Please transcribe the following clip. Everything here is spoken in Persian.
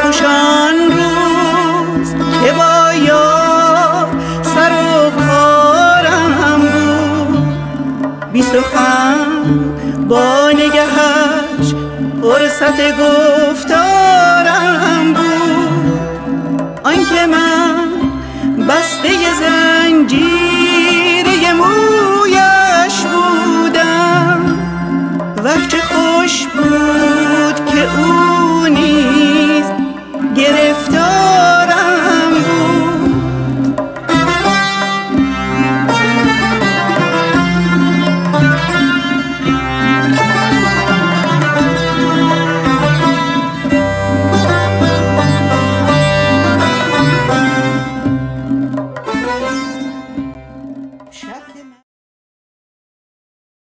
خوش آن روز که با یار سر و کارم بود، بی سخن با نگهش فرصت گفتارم بود. آنکه من بسته زنجیره مویش بودم، وه چه خوش بود